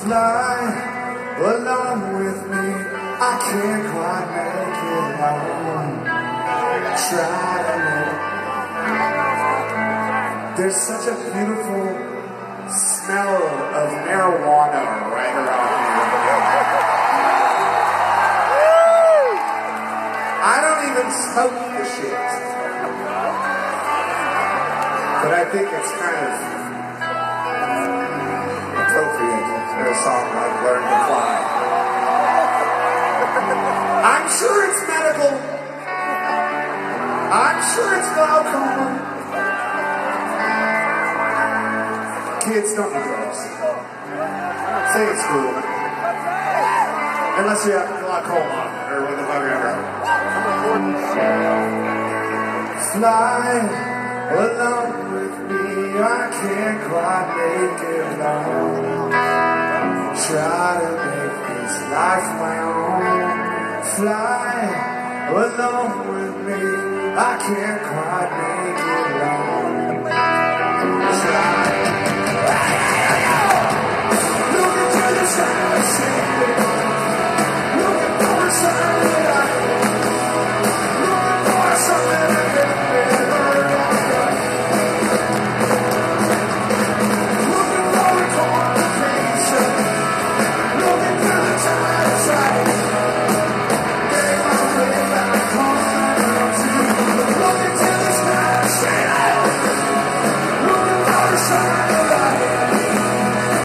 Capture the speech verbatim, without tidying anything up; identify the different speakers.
Speaker 1: Fly along with me. I can't quite make it home. Try to make. There's such a beautiful smell of marijuana right around here. I don't even smoke the shit, but I think it's kind of appropriate for a song like Learn to Fly. I'm sure it's medical. I'm sure it's glaucoma. Kids don't do drugs. Say it's cool. Unless you have glaucoma or what the fuck ever. Fly along with me. I can't quite make it long. Try to make this life my own. Fly along with me. I can't quite make it.